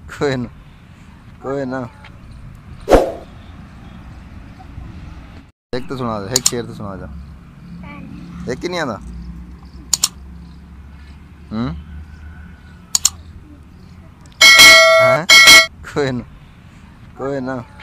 کوئی نہ کوئی نہ ایک تو سنا دے ایک شعر تو سنا جا ایک ہی نہیں آتا کوئی نہ کوئی نہ